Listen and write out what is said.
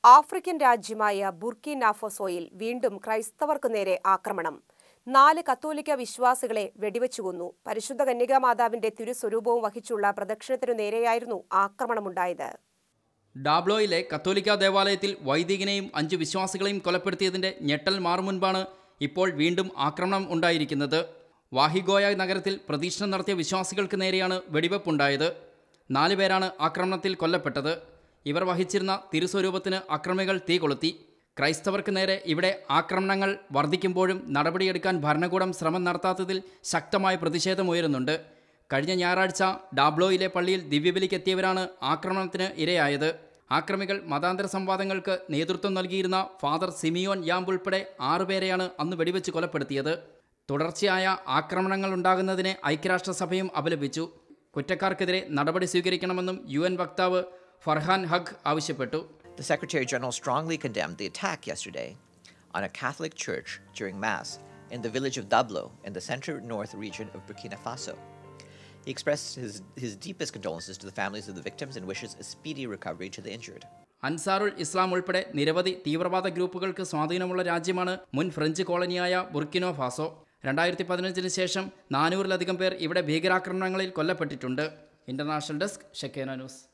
African രാജ്യമായ Burkina ഫാസോയിൽ വീണ്ടും ക്രൈസ്തവർക്ക് നേരെ ആക്രമണം. 4 കത്തോലിക്ക വിശ്വാസികളെ വെടിവെച്ചു കൊന്നു. പരിശുദ്ധ കന്യകാമാതാവിന്റെ തിരുസ്വരൂപവും വഹിച്ചുള്ള പ്രദക്ഷിണത്തിനു നേരെയായിരുന്നു ആക്രമണമുണ്ടായത്. ഡാബ്ലോയിലെ കത്തോലിക്ക ദേവാലയത്തിൽ വൈദികനെയും 5 വിശ്വാസികളെയും കൊലപ്പെടുത്തിയതിന്റെ ഞെട്ടൽ മാറുമുൻപാണ് ഇപ്പോൾ വീണ്ടും ആക്രമണം ഉണ്ടായിരിക്കുന്നത്. വാഹിഗോയ നഗരത്തിൽ പ്രദക്ഷിണം നടത്തിയ വിശ്വാസികൾക്ക് നേരെയാണ് വെടിവെപ്പുണ്ടായത്. 4 പേരാണ് ആക്രമണത്തിൽ കൊല്ലപ്പെട്ടത്. ഇവർ വഹിച്ചിരുന്ന തിരുസ്വരൂപത്തിന് അക്രമികൾ തീ കൊളുത്തി. ക്രൈസ്തവർക്ക് നേരെ ഇവിടെ ആക്രമണങ്ങൾ വർദ്ധിക്കുമ്പോഴും നടപടിയെടുക്കാൻ ഭരണകൂടം ശ്രമം നടത്താത്തതിൽ ശക്തമായ പ്രതിഷേധമുയരുന്നുണ്ട്. കഴിഞ്ഞ ഞായറാഴ്ച ഡാബ്ലോയിലെ പള്ളിയിൽ ദിവ്യബലിക്കെത്തിയവരാണ് ആക്രമണത്തിന് ഇരയായത്. ആക്രമികൾ മതാന്തര സംവാദങ്ങൾക്ക് നേതൃത്വം നൽകിയിരുന്ന ഫാദർ സിമിയോൻ യാംബ് ഉൾപ്പെടെ 6 പേരെയാണ് അന്ന് വെടിവെച്ച് കൊലപ്പെടുത്തിയത്. തുടർച്ചയായ ആക്രമണങ്ങൾ ഉണ്ടാകുന്നതിനെ ഐക്യരാഷ്ട്രസഭയും അപലപിച്ചു. കുറ്റക്കാർക്കെതിരെ നടപടി സ്വീകരിക്കണമെന്നും UN വക്താവ് ഫർഹാൻ ഹഖ് ആവശ്യപ്പെട്ടു. The Secretary General strongly condemned the attack yesterday on a Catholic church during Mass in the village of Dablo in the center-north region of Burkina Faso. He expressed his deepest condolences to the families of the victims and wishes a speedy recovery to the injured. Ansarul ഇസ്ലാം ഉൾപ്പെടെ നിരവധി തീവ്രവാദ ഗ്രൂപ്പുകൾക്ക് സ്വാധീനമുള്ള രാജ്യമാണ് മുൻ French കോളനിയായ ബുർക്കിനോ Faso. 2015 ശേഷം 400-ലധികം പേർ ഇവിടെ ഭീകരാക്രമണങ്ങളിൽ കൊല്ലപ്പെട്ടിട്ടുണ്ട്. International desk, Shekinah news.